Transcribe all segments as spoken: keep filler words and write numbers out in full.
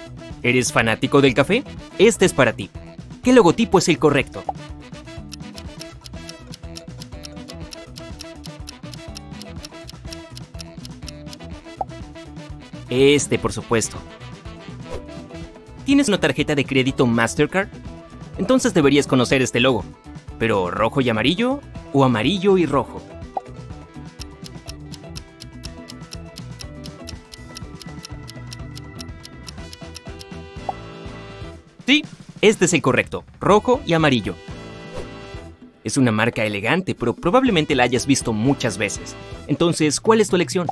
¿Eres fanático del café? Este es para ti. ¿Qué logotipo es el correcto? Este, por supuesto. ¿Tienes una tarjeta de crédito Mastercard? Entonces deberías conocer este logo. ¿Pero rojo y amarillo o amarillo y rojo? Sí, este es el correcto, rojo y amarillo. Es una marca elegante, pero probablemente la hayas visto muchas veces. Entonces, ¿cuál es tu elección?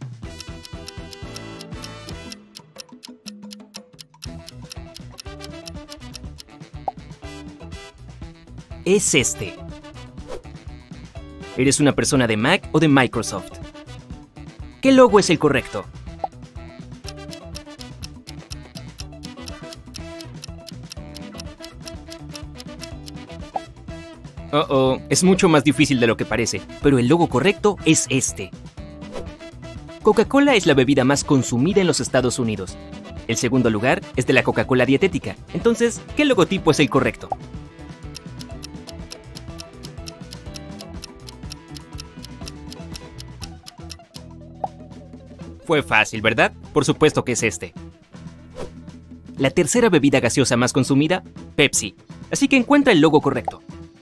Es este. ¿Eres una persona de Mac o de Microsoft? ¿Qué logo es el correcto? Oh, oh, es mucho más difícil de lo que parece, pero el logo correcto es este. Coca-Cola es la bebida más consumida en los Estados Unidos. El segundo lugar es de la Coca-Cola dietética. Entonces, ¿qué logotipo es el correcto? Fue fácil, ¿verdad? Por supuesto que es este. La tercera bebida gaseosa más consumida, Pepsi. Así que encuentra el logo correcto.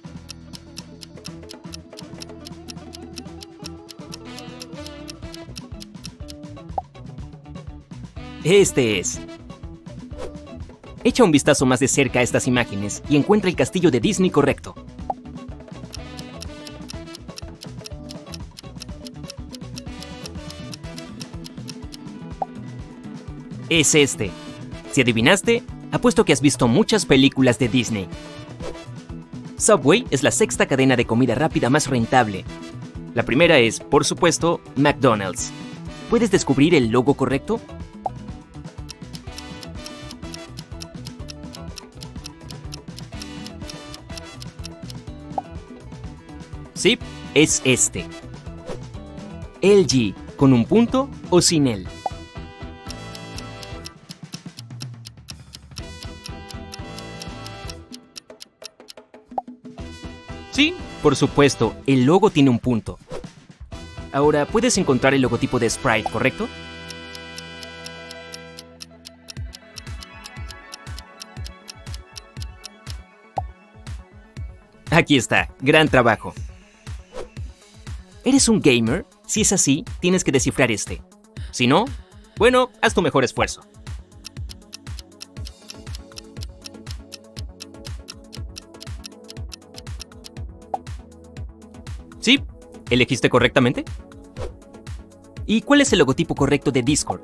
Este es. Echa un vistazo más de cerca a estas imágenes y encuentra el castillo de Disney correcto. Es este. Si adivinaste, apuesto que has visto muchas películas de Disney. Subway es la sexta cadena de comida rápida más rentable. La primera es, por supuesto, McDonald's. ¿Puedes descubrir el logo correcto? Sí, es este. L G, ¿con un punto o sin él? Sí, por supuesto, el logo tiene un punto. Ahora, puedes encontrar el logotipo de Sprite, ¿correcto? Aquí está, gran trabajo. ¿Eres un gamer? Si es así, tienes que descifrar este. Si no, bueno, haz tu mejor esfuerzo. Sí, ¿elegiste correctamente? ¿Y cuál es el logotipo correcto de Discord?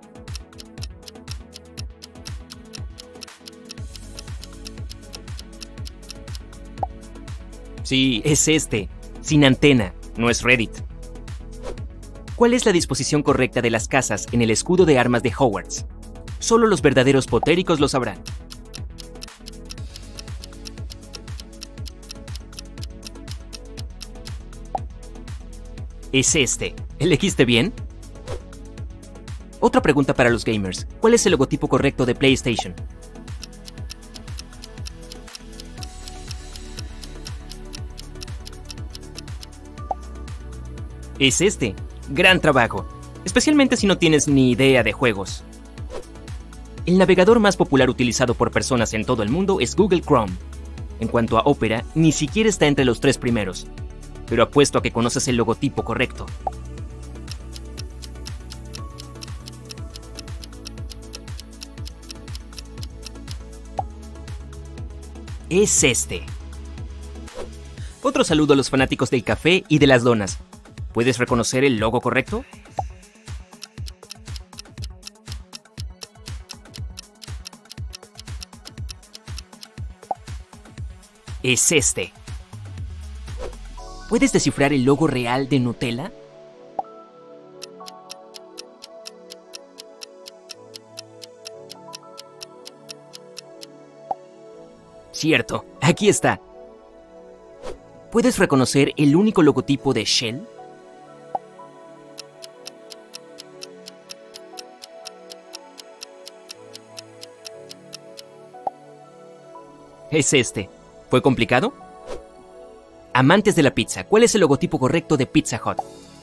Sí, es este, sin antena, no es Reddit. ¿Cuál es la disposición correcta de las casas en el escudo de armas de Hogwarts? Solo los verdaderos potéricos lo sabrán. Es este. ¿Elegiste bien? Otra pregunta para los gamers. ¿Cuál es el logotipo correcto de PlayStation? Es este. Gran trabajo. Especialmente si no tienes ni idea de juegos. El navegador más popular utilizado por personas en todo el mundo es Google Chrome. En cuanto a Opera, ni siquiera está entre los tres primeros. Pero apuesto a que conoces el logotipo correcto. Es este. Otro saludo a los fanáticos del café y de las donas. ¿Puedes reconocer el logo correcto? Es este. ¿Puedes descifrar el logo real de Nutella? Cierto, aquí está. ¿Puedes reconocer el único logotipo de Shell? Es este. ¿Fue complicado? Amantes de la pizza, ¿cuál es el logotipo correcto de Pizza Hut?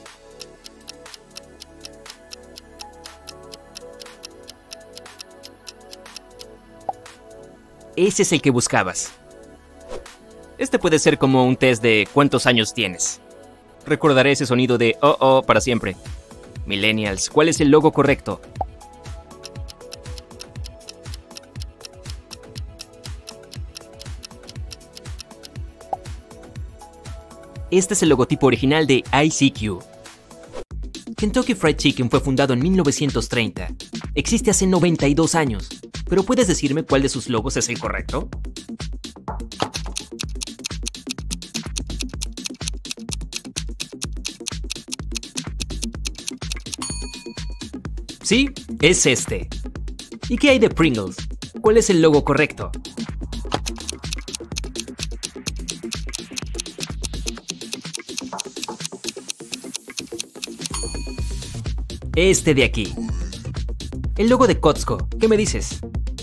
Ese es el que buscabas. Este puede ser como un test de ¿cuántos años tienes? Recordaré ese sonido de oh oh para siempre. Millennials, ¿cuál es el logo correcto? Este es el logotipo original de I C Q. Kentucky Fried Chicken fue fundado en mil novecientos treinta. Existe hace noventa y dos años. ¿Pero puedes decirme cuál de sus logos es el correcto? Sí, es este. ¿Y qué hay de Pringles? ¿Cuál es el logo correcto? Este de aquí. El logo de Costco, ¿qué me dices?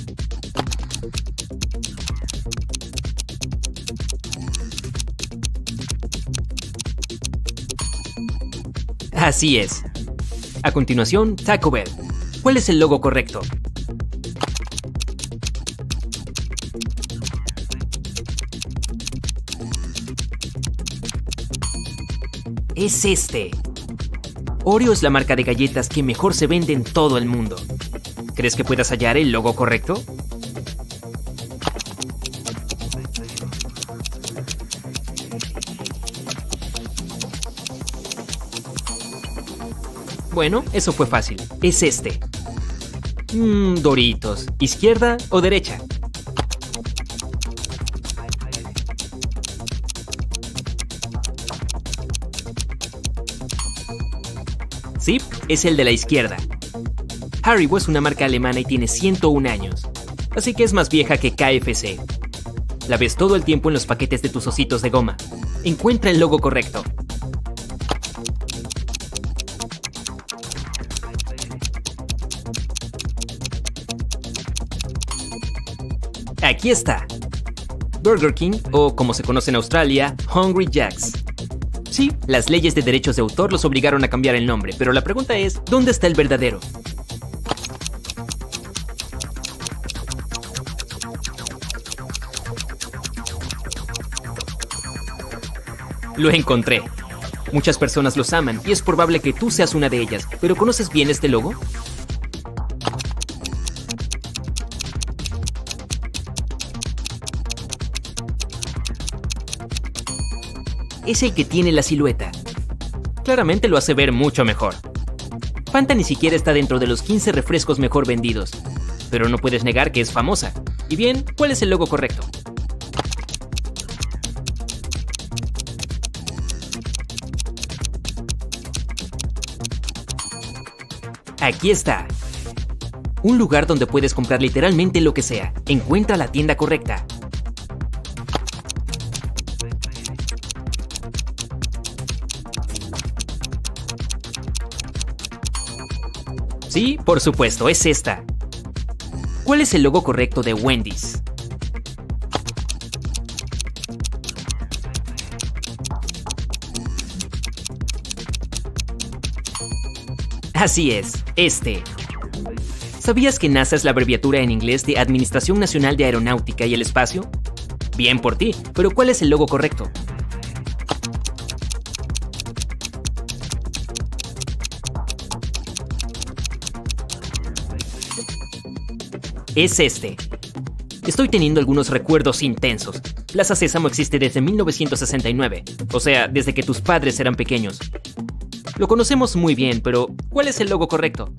Así es. A continuación, Taco Bell. ¿Cuál es el logo correcto? Es este. Oreo es la marca de galletas que mejor se vende en todo el mundo. ¿Crees que puedas hallar el logo correcto? Bueno, eso fue fácil. Es este. Mmm, Doritos. ¿Izquierda o derecha? Sí, es el de la izquierda. Haribo es una marca alemana y tiene ciento un años, así que es más vieja que K F C. La ves todo el tiempo en los paquetes de tus ositos de goma. Encuentra el logo correcto. Aquí está. Burger King, o como se conoce en Australia, Hungry Jacks. Sí, las leyes de derechos de autor los obligaron a cambiar el nombre, pero la pregunta es, ¿dónde está el verdadero? Lo encontré. Muchas personas los aman y es probable que tú seas una de ellas, pero ¿conoces bien este logo? Es el que tiene la silueta. Claramente lo hace ver mucho mejor. Fanta ni siquiera está dentro de los quince refrescos mejor vendidos, pero no puedes negar que es famosa. Y bien, ¿cuál es el logo correcto? Aquí está. Un lugar donde puedes comprar literalmente lo que sea. Encuentra la tienda correcta. Sí, por supuesto, es esta. ¿Cuál es el logo correcto de Wendy's? Así es, este. ¿Sabías que NASA es la abreviatura en inglés de Administración Nacional de Aeronáutica y el Espacio? Bien por ti, pero ¿cuál es el logo correcto? Es este. Estoy teniendo algunos recuerdos intensos. Plaza Sésamo existe desde mil novecientos sesenta y nueve, o sea, desde que tus padres eran pequeños. Lo conocemos muy bien, pero ¿cuál es el logo correcto?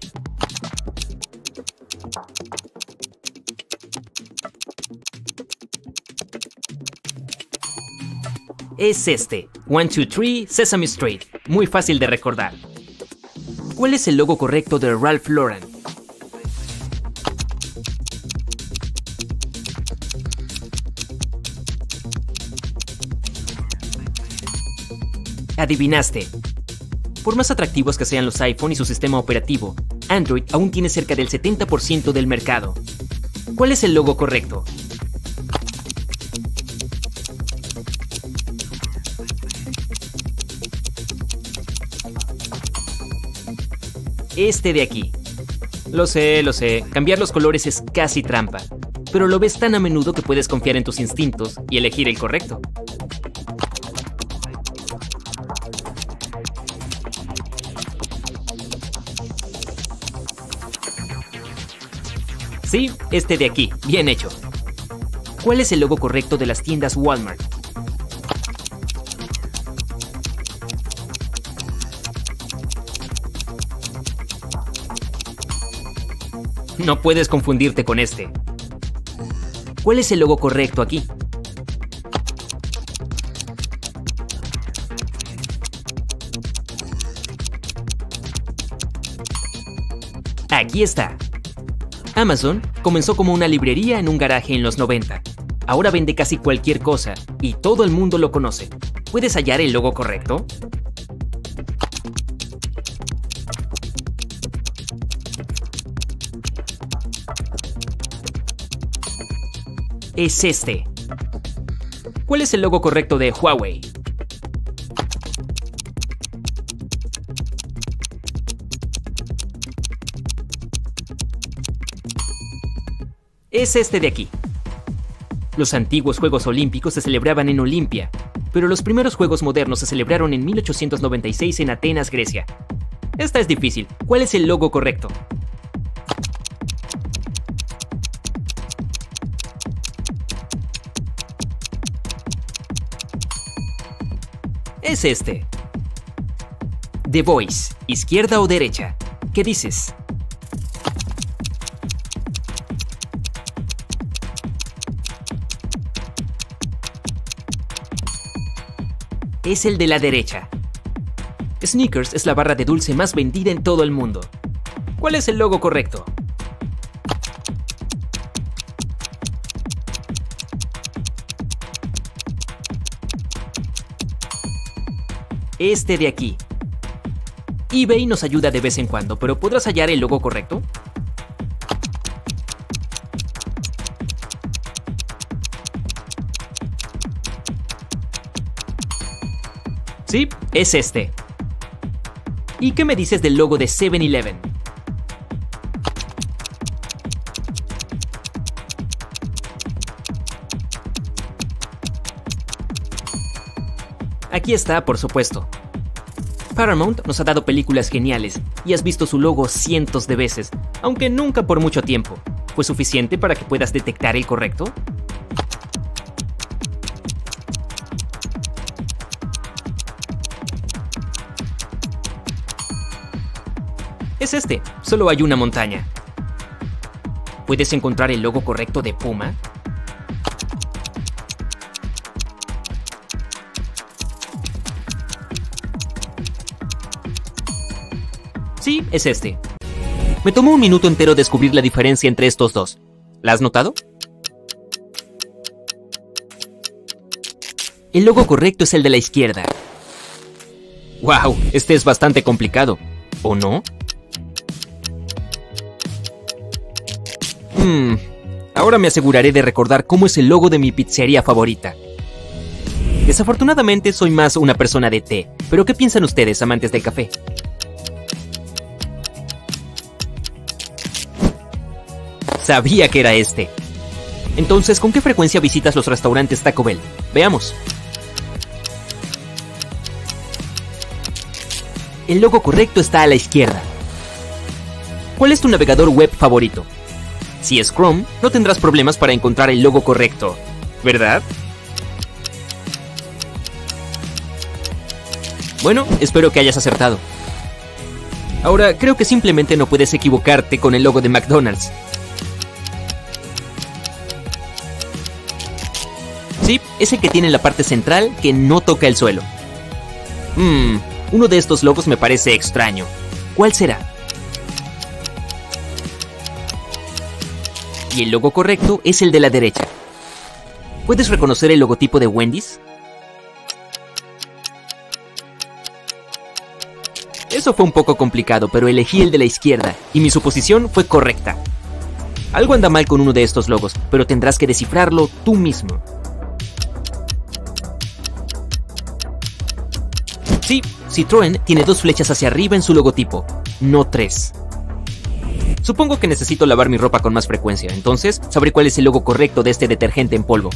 Es este, one two three Sesame Street, muy fácil de recordar. ¿Cuál es el logo correcto de Ralph Lauren? Adivinaste. Por más atractivos que sean los iPhone y su sistema operativo, Android aún tiene cerca del setenta por ciento del mercado. ¿Cuál es el logo correcto? Este de aquí. Lo sé, lo sé, cambiar los colores es casi trampa, pero lo ves tan a menudo que puedes confiar en tus instintos y elegir el correcto. Sí, este de aquí, bien hecho. ¿Cuál es el logo correcto de las tiendas Walmart? No puedes confundirte con este. ¿Cuál es el logo correcto aquí? Aquí está. Amazon comenzó como una librería en un garaje en los noventa. Ahora vende casi cualquier cosa y todo el mundo lo conoce. ¿Puedes hallar el logo correcto? Es este. ¿Cuál es el logo correcto de Huawei? Es este de aquí. Los antiguos Juegos Olímpicos se celebraban en Olimpia, pero los primeros Juegos modernos se celebraron en mil ochocientos noventa y seis en Atenas, Grecia. Esta es difícil. ¿Cuál es el logo correcto? Es este. The Voice, ¿izquierda o derecha? ¿Qué dices? Es el de la derecha. Snickers es la barra de dulce más vendida en todo el mundo. ¿Cuál es el logo correcto? Este de aquí. eBay nos ayuda de vez en cuando, pero ¿podrás hallar el logo correcto? Sí, es este. ¿Y qué me dices del logo de seven eleven? Aquí está, por supuesto. Paramount nos ha dado películas geniales y has visto su logo cientos de veces, aunque nunca por mucho tiempo. ¿Fue suficiente para que puedas detectar el correcto? Es este, solo hay una montaña. ¿Puedes encontrar el logo correcto de Puma? Sí, es este. Me tomó un minuto entero descubrir la diferencia entre estos dos. ¿La has notado? El logo correcto es el de la izquierda. ¡Wow! Este es bastante complicado, ¿o no? Hmm, ahora me aseguraré de recordar cómo es el logo de mi pizzería favorita. Desafortunadamente soy más una persona de té, pero ¿qué piensan ustedes, amantes del café? Sabía que era este. Entonces, ¿con qué frecuencia visitas los restaurantes Taco Bell? Veamos. El logo correcto está a la izquierda. ¿Cuál es tu navegador web favorito? Si es Chrome, no tendrás problemas para encontrar el logo correcto, ¿verdad? Bueno, espero que hayas acertado. Ahora, creo que simplemente no puedes equivocarte con el logo de McDonald's. Sí, es el que tiene la parte central que no toca el suelo. Mmm, uno de estos logos me parece extraño. ¿Cuál será? Y el logo correcto es el de la derecha. ¿Puedes reconocer el logotipo de Wendy's? Eso fue un poco complicado, pero elegí el de la izquierda y mi suposición fue correcta. Algo anda mal con uno de estos logos, pero tendrás que descifrarlo tú mismo. Sí, Citroën tiene dos flechas hacia arriba en su logotipo. no tres. Supongo que necesito lavar mi ropa con más frecuencia, entonces sabré cuál es el logo correcto de este detergente en polvo.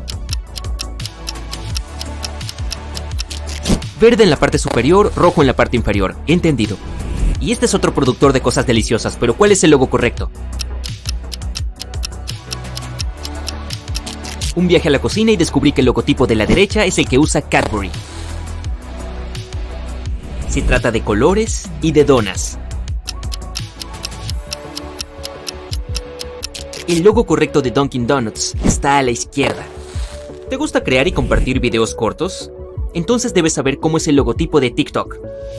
Verde en la parte superior, rojo en la parte inferior. Entendido. Y este es otro productor de cosas deliciosas, pero ¿cuál es el logo correcto? Un viaje a la cocina y descubrí que el logotipo de la derecha es el que usa Cadbury. Se trata de colores y de donas. El logo correcto de Dunkin' Donuts está a la izquierda. ¿Te gusta crear y compartir videos cortos? Entonces debes saber cómo es el logotipo de TikTok.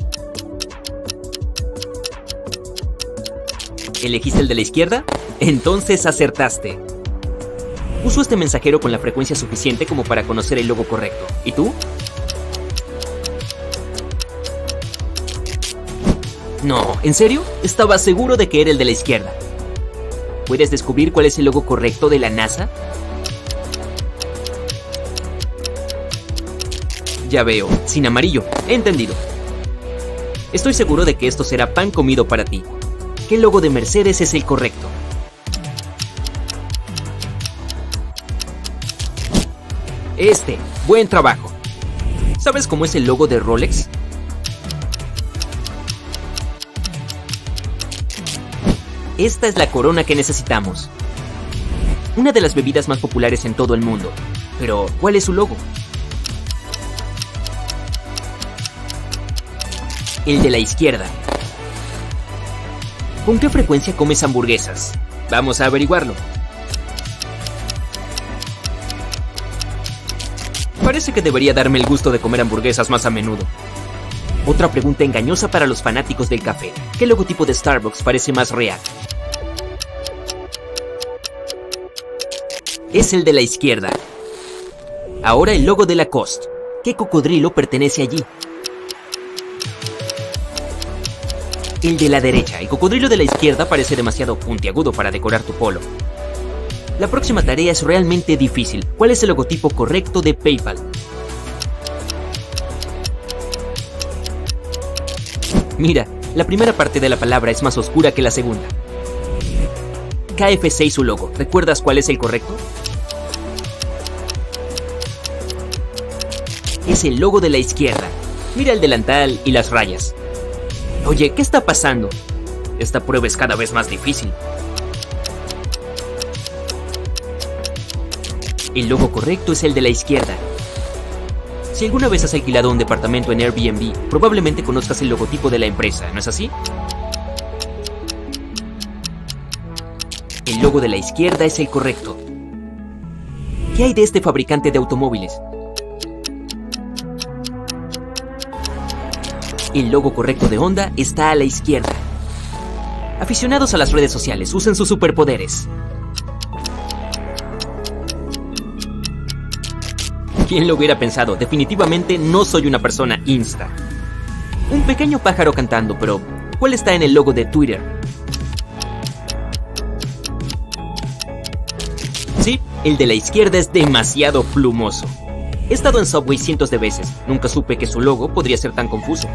¿Elegiste el de la izquierda? Entonces acertaste. Uso este mensajero con la frecuencia suficiente como para conocer el logo correcto. ¿Y tú? No, ¿en serio? Estaba seguro de que era el de la izquierda. ¿Puedes descubrir cuál es el logo correcto de la NASA? Ya veo, sin amarillo. Entendido. Estoy seguro de que esto será pan comido para ti. ¿Qué logo de Mercedes es el correcto? Este. Buen trabajo. ¿Sabes cómo es el logo de Rolex? Esta es la corona que necesitamos. Una de las bebidas más populares en todo el mundo. Pero, ¿cuál es su logo? El de la izquierda. ¿Con qué frecuencia comes hamburguesas? Vamos a averiguarlo. Parece que debería darme el gusto de comer hamburguesas más a menudo. Otra pregunta engañosa para los fanáticos del café. ¿Qué logotipo de Starbucks parece más real? Es el de la izquierda. Ahora el logo de Lacoste. ¿Qué cocodrilo pertenece allí? El de la derecha. El cocodrilo de la izquierda parece demasiado puntiagudo para decorar tu polo. La próxima tarea es realmente difícil. ¿Cuál es el logotipo correcto de PayPal? Mira, la primera parte de la palabra es más oscura que la segunda. K F C y su logo. ¿Recuerdas cuál es el correcto? Es el logo de la izquierda. Mira el delantal y las rayas. Oye, ¿qué está pasando? Esta prueba es cada vez más difícil. El logo correcto es el de la izquierda. Si alguna vez has alquilado un departamento en Airbnb, probablemente conozcas el logotipo de la empresa, ¿no es así? El logo de la izquierda es el correcto. ¿Qué hay de este fabricante de automóviles? El logo correcto de Honda está a la izquierda. Aficionados a las redes sociales, usen sus superpoderes. ¿Quién lo hubiera pensado? Definitivamente no soy una persona Insta. Un pequeño pájaro cantando, pero ¿cuál está en el logo de Twitter? Sí, el de la izquierda es demasiado plumoso. He estado en Subway cientos de veces. Nunca supe que su logo podría ser tan confuso.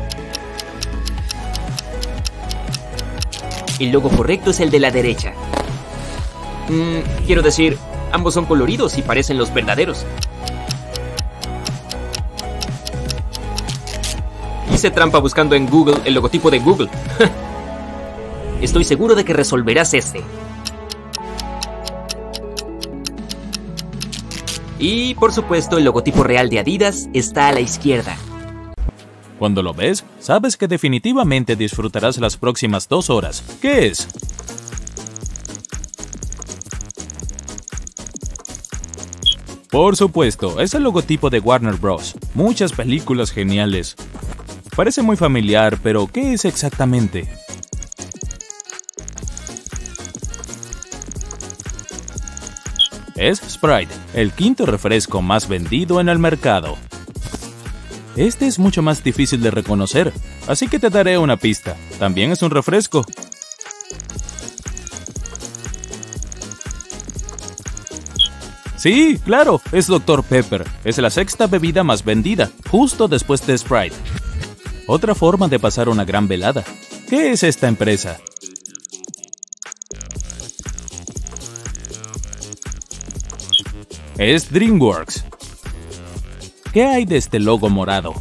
El logo correcto es el de la derecha. Mm, quiero decir, ambos son coloridos y parecen los verdaderos. Hice trampa buscando en Google el logotipo de Google. Estoy seguro de que resolverás este. Y, por supuesto, el logotipo real de Adidas está a la izquierda. Cuando lo ves, sabes que definitivamente disfrutarás las próximas dos horas. ¿Qué es? Por supuesto, es el logotipo de Warner Bros. Muchas películas geniales. Parece muy familiar, pero ¿qué es exactamente? Es Sprite, el quinto refresco más vendido en el mercado. Este es mucho más difícil de reconocer, así que te daré una pista. También es un refresco. Sí, claro, es doctor Pepper. Es la sexta bebida más vendida, justo después de Sprite. Otra forma de pasar una gran velada. ¿Qué es esta empresa? Es DreamWorks. ¿Qué hay de este logo morado?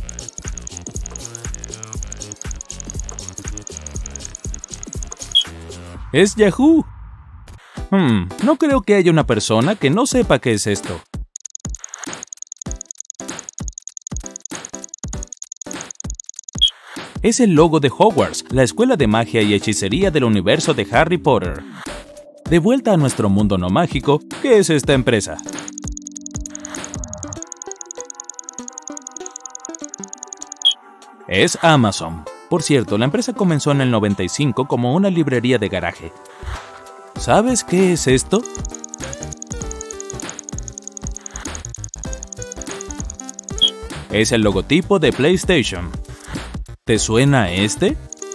Es Yahoo. Hmm, no creo que haya una persona que no sepa qué es esto. Es el logo de Hogwarts, la escuela de magia y hechicería del universo de Harry Potter. De vuelta a nuestro mundo no mágico, ¿qué es esta empresa? Es Amazon. Por cierto, la empresa comenzó en el noventa y cinco como una librería de garaje. ¿Sabes qué es esto? Es el logotipo de PlayStation. ¿Te suena este?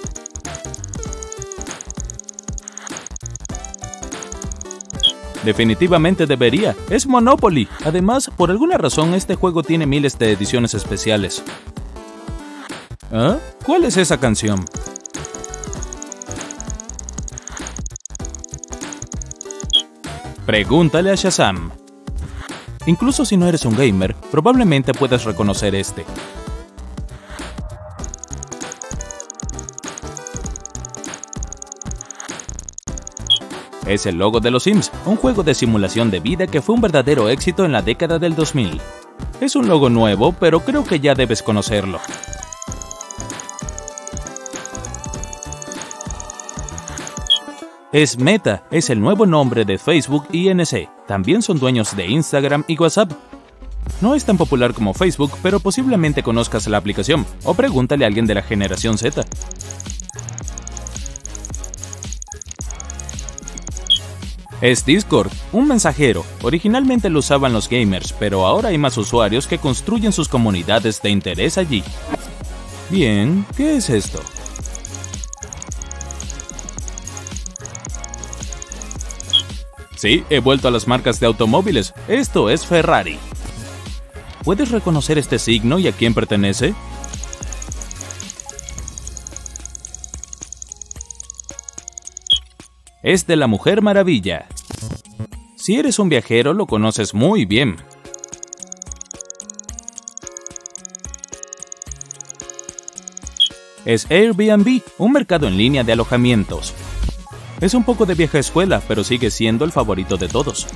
Definitivamente debería. Es Monopoly. Además, por alguna razón este juego tiene miles de ediciones especiales. ¿Ah? ¿Cuál es esa canción? Pregúntale a Shazam. Incluso si no eres un gamer, probablemente puedas reconocer este. Es el logo de los Sims, un juego de simulación de vida que fue un verdadero éxito en la década del dos mil. Es un logo nuevo, pero creo que ya debes conocerlo. Es Meta, es el nuevo nombre de Facebook y N C. También son dueños de Instagram y WhatsApp. No es tan popular como Facebook, pero posiblemente conozcas la aplicación, o pregúntale a alguien de la generación Z. Es Discord, un mensajero. Originalmente lo usaban los gamers, pero ahora hay más usuarios que construyen sus comunidades de interés allí. Bien, ¿qué es esto? Sí, he vuelto a las marcas de automóviles. Esto es Ferrari. ¿Puedes reconocer este signo y a quién pertenece? Es de la Mujer Maravilla. Si eres un viajero, lo conoces muy bien. Es Airbnb, un mercado en línea de alojamientos. Es un poco de vieja escuela, pero sigue siendo el favorito de todos.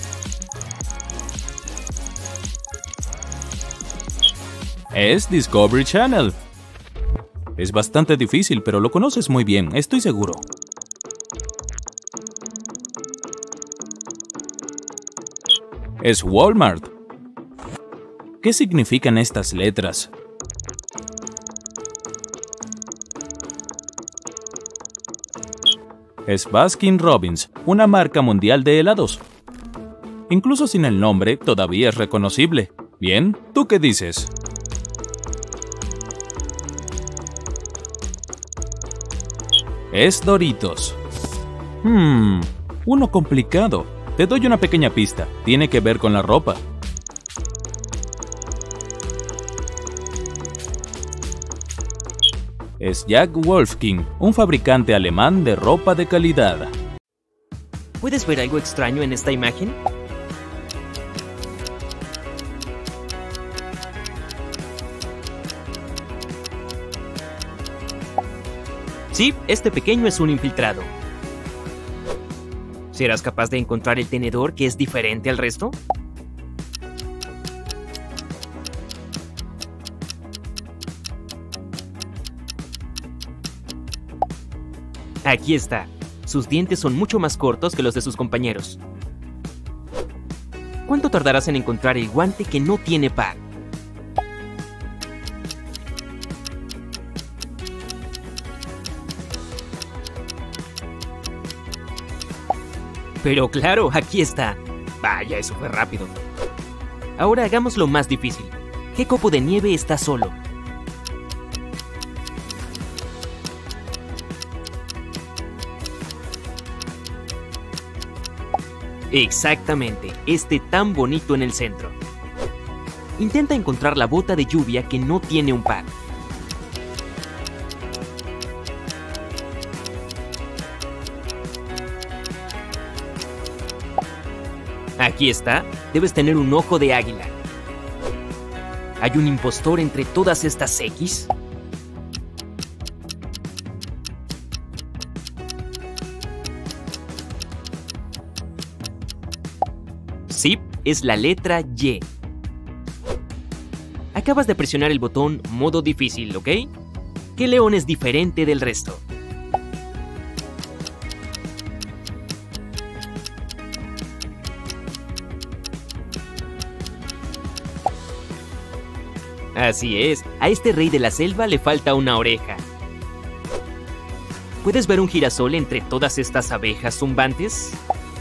Es Discovery Channel. Es bastante difícil, pero lo conoces muy bien, estoy seguro. Es Walmart. ¿Qué significan estas letras? Es Baskin-Robbins, una marca mundial de helados. Incluso sin el nombre, todavía es reconocible. Bien, ¿tú qué dices? Es Doritos. Hmm, uno complicado. Te doy una pequeña pista. Tiene que ver con la ropa. Es Jack Wolfskin, un fabricante alemán de ropa de calidad. ¿Puedes ver algo extraño en esta imagen? Sí, este pequeño es un infiltrado. ¿Serás capaz de encontrar el tenedor que es diferente al resto? Aquí está. Sus dientes son mucho más cortos que los de sus compañeros. ¿Cuánto tardarás en encontrar el guante que no tiene par? Pero claro, aquí está. Vaya, eso fue rápido. Ahora hagamos lo más difícil. ¿Qué copo de nieve está solo? Exactamente, este tan bonito en el centro. Intenta encontrar la bota de lluvia que no tiene un par. Aquí está, debes tener un ojo de águila. ¿Hay un impostor entre todas estas X? Sí, es la letra Y. Acabas de presionar el botón modo difícil, ¿ok? ¿Qué león es diferente del resto? Así es, a este rey de la selva le falta una oreja. ¿Puedes ver un girasol entre todas estas abejas zumbantes?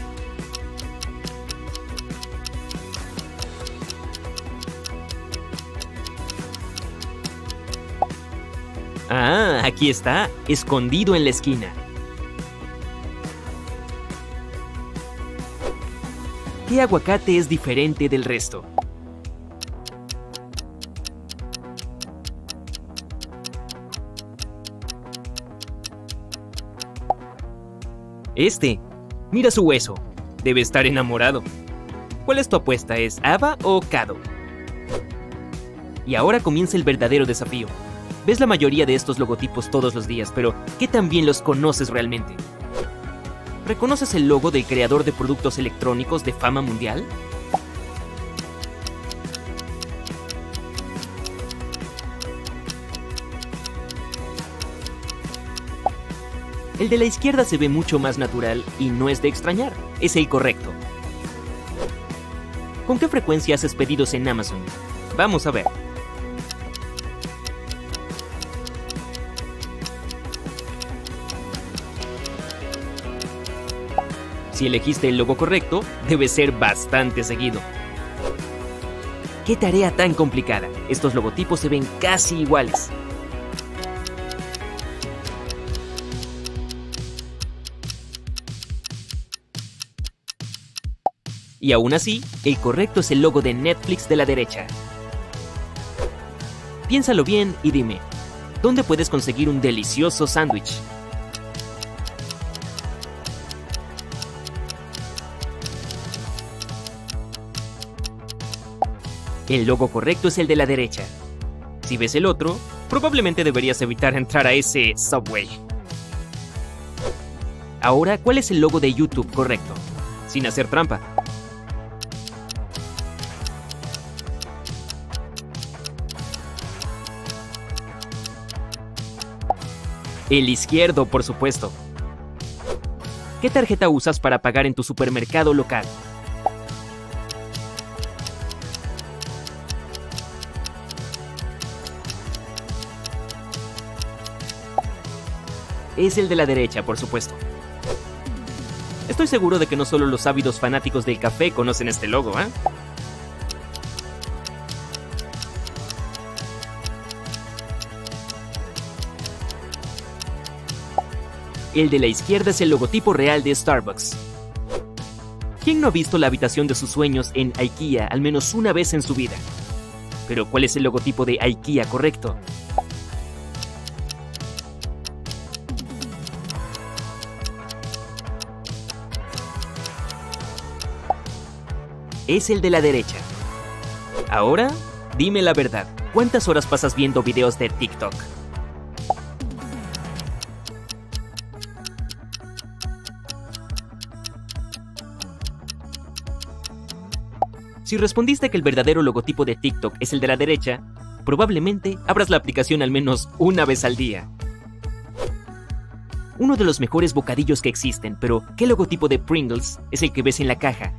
Ah, aquí está, escondido en la esquina. ¿Qué aguacate es diferente del resto? Este. Mira su hueso. Debe estar enamorado. ¿Cuál es tu apuesta? ¿Es Ava o Kado? Y ahora comienza el verdadero desafío. Ves la mayoría de estos logotipos todos los días, pero ¿qué tan bien los conoces realmente? ¿Reconoces el logo del creador de productos electrónicos de fama mundial? El de la izquierda se ve mucho más natural y no es de extrañar, es el correcto. ¿Con qué frecuencia haces pedidos en Amazon? Vamos a ver. Si elegiste el logo correcto, debe ser bastante seguido. ¡Qué tarea tan complicada! Estos logotipos se ven casi iguales. Y aún así, el correcto es el logo de Netflix de la derecha. Piénsalo bien y dime, ¿dónde puedes conseguir un delicioso sándwich? El logo correcto es el de la derecha. Si ves el otro, probablemente deberías evitar entrar a ese Subway. Ahora, ¿cuál es el logo de YouTube correcto? Sin hacer trampa. El izquierdo, por supuesto. ¿Qué tarjeta usas para pagar en tu supermercado local? Es el de la derecha, por supuesto. Estoy seguro de que no solo los ávidos fanáticos del café conocen este logo, ¿eh? El de la izquierda es el logotipo real de Starbucks. ¿Quién no ha visto la habitación de sus sueños en IKEA al menos una vez en su vida? Pero ¿cuál es el logotipo de IKEA correcto? Es el de la derecha. Ahora, dime la verdad. ¿Cuántas horas pasas viendo videos de TikTok? Si respondiste que el verdadero logotipo de TikTok es el de la derecha, probablemente abras la aplicación al menos una vez al día. Uno de los mejores bocadillos que existen, pero ¿qué logotipo de Pringles es el que ves en la caja?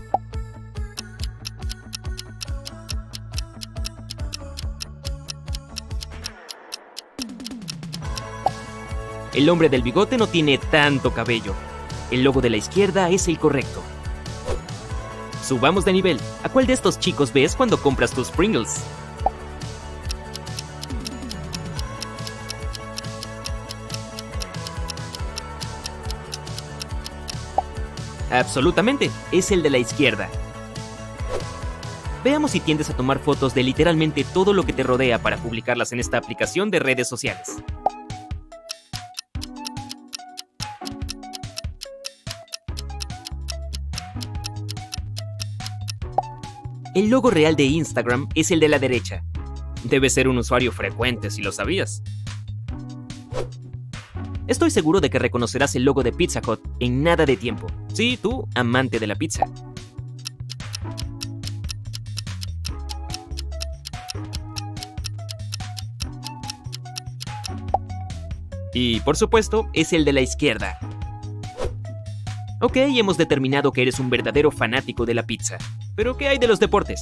El hombre del bigote no tiene tanto cabello. El logo de la izquierda es el correcto. Subamos de nivel. ¿A cuál de estos chicos ves cuando compras tus Pringles? Absolutamente, es el de la izquierda. Veamos si tiendes a tomar fotos de literalmente todo lo que te rodea para publicarlas en esta aplicación de redes sociales. El logo real de Instagram es el de la derecha. Debes ser un usuario frecuente si lo sabías. Estoy seguro de que reconocerás el logo de Pizza Hut en nada de tiempo. Sí, tú, amante de la pizza. Y, por supuesto, es el de la izquierda. Ok, hemos determinado que eres un verdadero fanático de la pizza. ¿Pero qué hay de los deportes?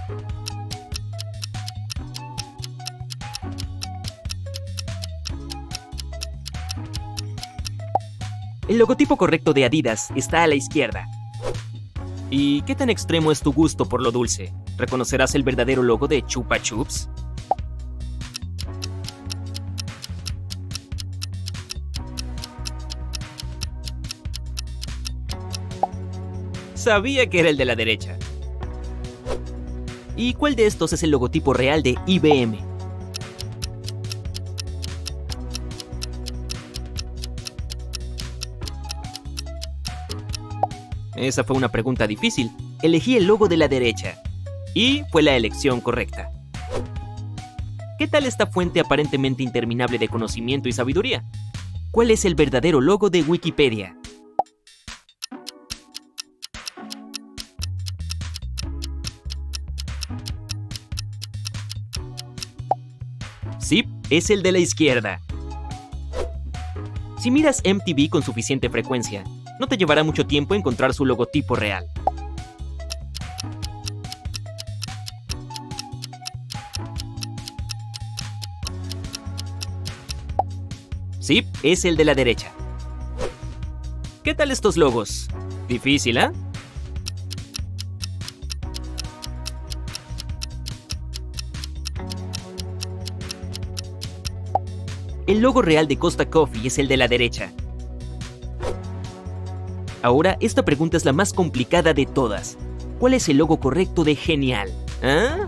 El logotipo correcto de Adidas está a la izquierda. ¿Y qué tan extremo es tu gusto por lo dulce? ¿Reconocerás el verdadero logo de Chupa Chups? Sabía que era el de la derecha. ¿Y cuál de estos es el logotipo real de I B M? Esa fue una pregunta difícil. Elegí el logo de la derecha. Y fue la elección correcta. ¿Qué tal esta fuente aparentemente interminable de conocimiento y sabiduría? ¿Cuál es el verdadero logo de Wikipedia? Sí, es el de la izquierda. Si miras M T V con suficiente frecuencia, no te llevará mucho tiempo encontrar su logotipo real. Sí, es el de la derecha. ¿Qué tal estos logos? Difícil, ¿eh? El logo real de Costa Coffee es el de la derecha. Ahora, esta pregunta es la más complicada de todas. ¿Cuál es el logo correcto de Genial? ¿Ah?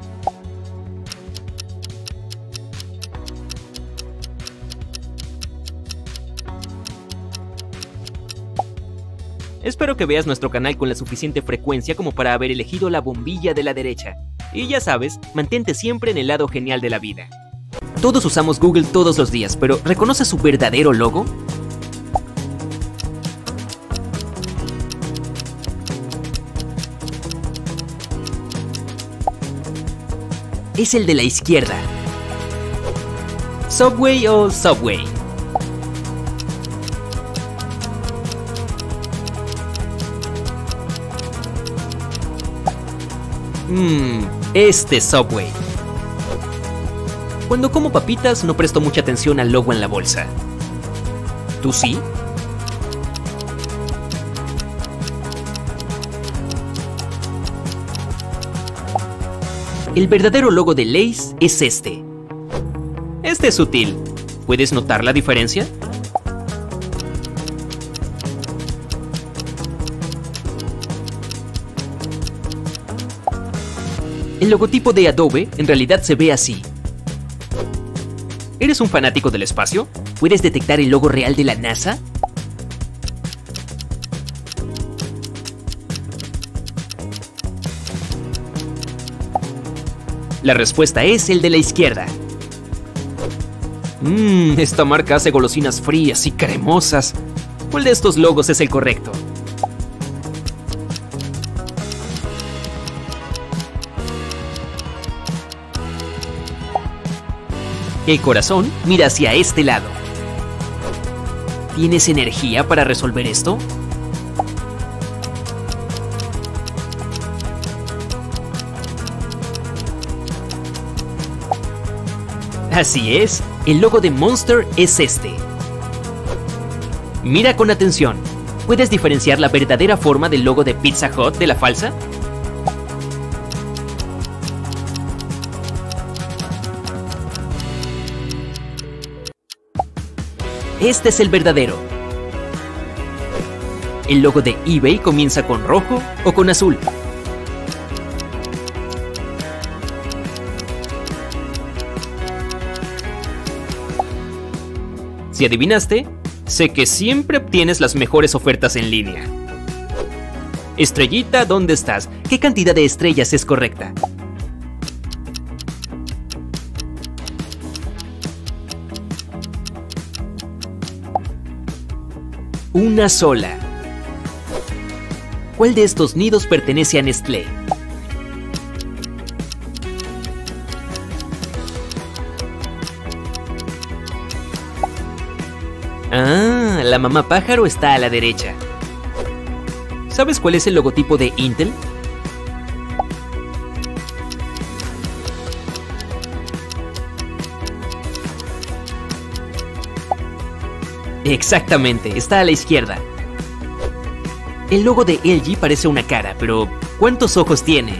Espero que veas nuestro canal con la suficiente frecuencia como para haber elegido la bombilla de la derecha. Y ya sabes, mantente siempre en el lado genial de la vida. Todos usamos Google todos los días, pero ¿reconoces su verdadero logo? Es el de la izquierda. ¿Subway o Subway? Mmm, este Subway. Cuando como papitas no presto mucha atención al logo en la bolsa. ¿Tú sí? El verdadero logo de Lay's es este. Este es sutil. ¿Puedes notar la diferencia? El logotipo de Adobe en realidad se ve así. ¿Eres un fanático del espacio? ¿Puedes detectar el logo real de la NASA? La respuesta es el de la izquierda. Mmm, esta marca hace golosinas frías y cremosas. ¿Cuál de estos logos es el correcto? El corazón mira hacia este lado. ¿Tienes energía para resolver esto? Así es, el logo de Monster es este. Mira con atención. ¿Puedes diferenciar la verdadera forma del logo de Pizza Hut de la falsa? Este es el verdadero. ¿El logo de eBay comienza con rojo o con azul? Si adivinaste, sé que siempre obtienes las mejores ofertas en línea. Estrellita, ¿dónde estás? ¿Qué cantidad de estrellas es correcta? Una sola. ¿Cuál de estos nidos pertenece a Nestlé? Ah, la mamá pájaro está a la derecha. ¿Sabes cuál es el logotipo de Intel? Exactamente, está a la izquierda. El logo de L G parece una cara, pero ¿cuántos ojos tiene?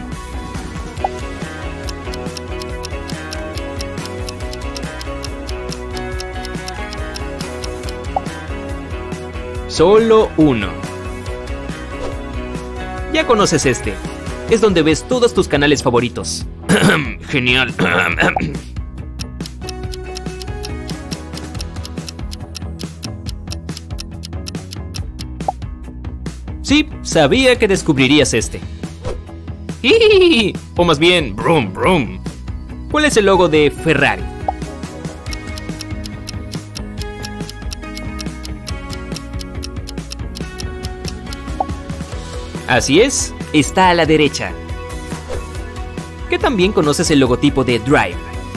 Solo uno. Ya conoces este. Es donde ves todos tus canales favoritos. Genial. Sí, sabía que descubrirías este. ¡Jiji! O más bien, brum brum. ¿Cuál es el logo de Ferrari? Así es, está a la derecha. ¿Qué también conoces el logotipo de Drive?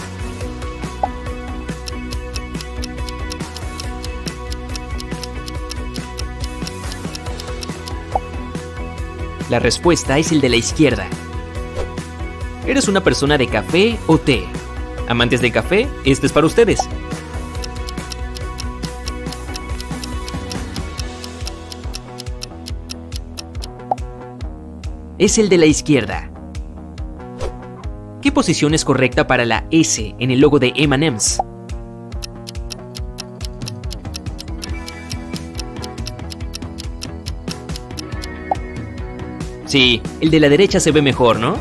La respuesta es el de la izquierda. ¿Eres una persona de café o té? Amantes del café, este es para ustedes. Es el de la izquierda. ¿Qué posición es correcta para la S en el logo de eme and eme's? Sí, el de la derecha se ve mejor, ¿no?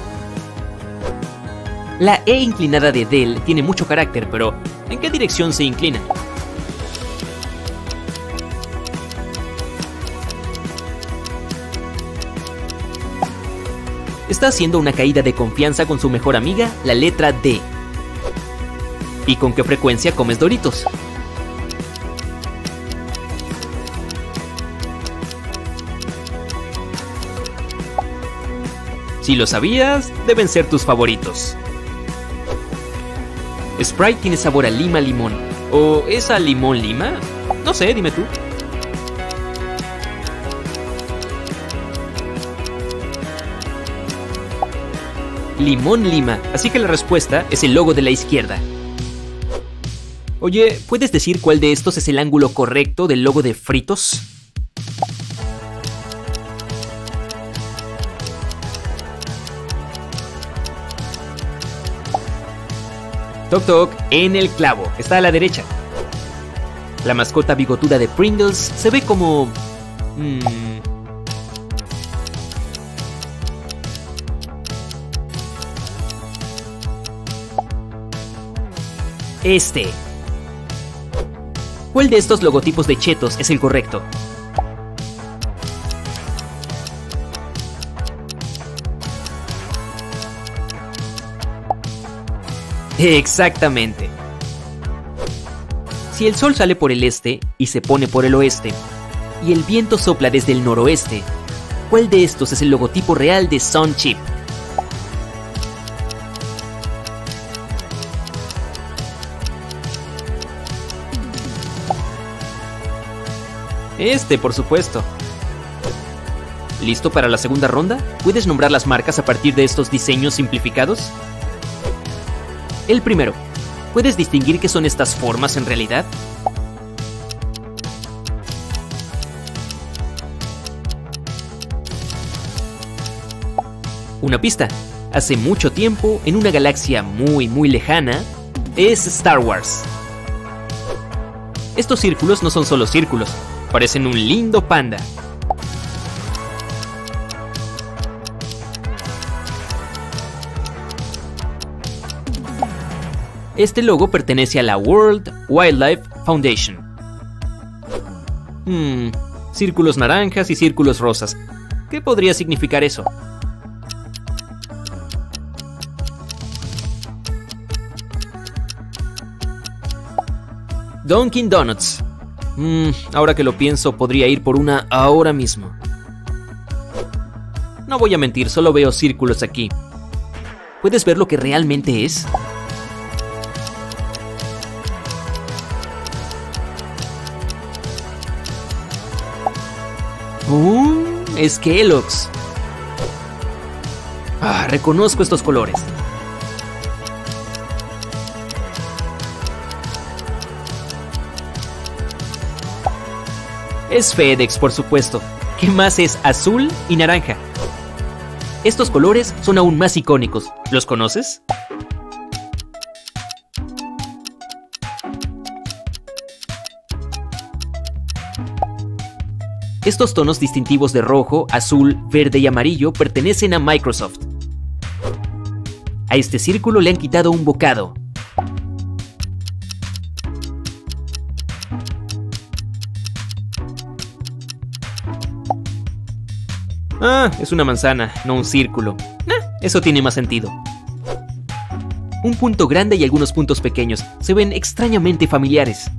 La E inclinada de Dell tiene mucho carácter, pero ¿en qué dirección se inclina? Está haciendo una caída de confianza con su mejor amiga, la letra D. ¿Y con qué frecuencia comes Doritos? Si lo sabías, deben ser tus favoritos. Sprite tiene sabor a lima limón. ¿O es a limón lima? No sé, dime tú. Limón lima, así que la respuesta es el logo de la izquierda. Oye, ¿puedes decir cuál de estos es el ángulo correcto del logo de Fritos? Toc toc, en el clavo, está a la derecha. La mascota bigotuda de Pringles se ve como... Mmm, este. ¿Cuál de estos logotipos de Cheetos es el correcto? Exactamente. Si el sol sale por el este y se pone por el oeste, y el viento sopla desde el noroeste, ¿cuál de estos es el logotipo real de Sun Chip? Este, por supuesto. ¿Listo para la segunda ronda? ¿Puedes nombrar las marcas a partir de estos diseños simplificados? El primero. ¿Puedes distinguir qué son estas formas en realidad? Una pista. Hace mucho tiempo, en una galaxia muy muy lejana, es Star Wars. Estos círculos no son solo círculos, parecen un lindo panda. Este logo pertenece a la World Wildlife Foundation. Hmm, círculos naranjas y círculos rosas. ¿Qué podría significar eso? Dunkin' Donuts. Mm, ahora que lo pienso, podría ir por una ahora mismo. No voy a mentir, solo veo círculos aquí. ¿Puedes ver lo que realmente es? ¡Uh! Es Kellogg's. Ah, reconozco estos colores. Es FedEx, por supuesto. ¿Qué más es azul y naranja? Estos colores son aún más icónicos. ¿Los conoces? Estos tonos distintivos de rojo, azul, verde y amarillo pertenecen a Microsoft. A este círculo le han quitado un bocado. Ah, es una manzana, no un círculo. Eh, eso tiene más sentido. Un punto grande y algunos puntos pequeños se ven extrañamente familiares.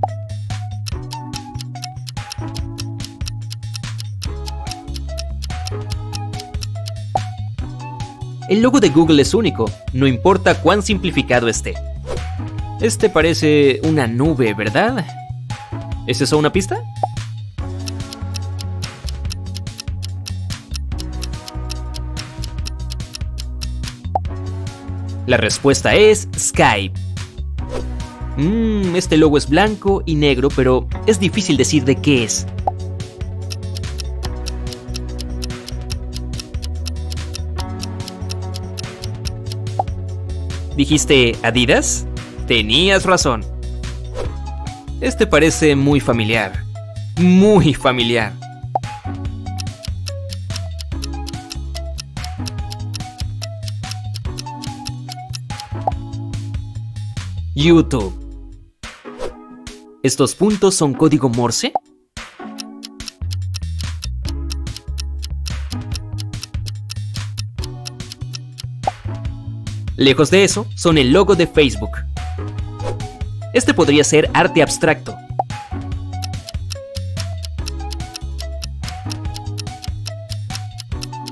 El logo de Google es único, no importa cuán simplificado esté. Este parece una nube, ¿verdad? ¿Es eso una pista? La respuesta es Skype. Mmm, este logo es blanco y negro, pero es difícil decir de qué es. ¿Dijiste Adidas? Tenías razón. Este parece muy familiar. Muy familiar. YouTube. ¿Estos puntos son código Morse? Lejos de eso, son el logo de Facebook. Este podría ser arte abstracto.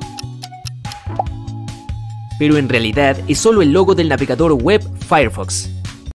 Pero en realidad es solo el logo del navegador web Firefox.